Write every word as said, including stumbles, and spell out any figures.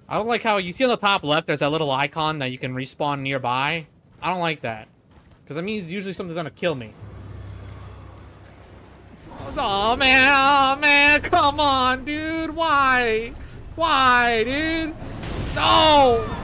I don't like how you see on the top left, there's that little icon that you can respawn nearby. I don't like that. Because it means usually something's gonna kill me. Oh man, oh man, come on, dude. Why? Why, dude? No!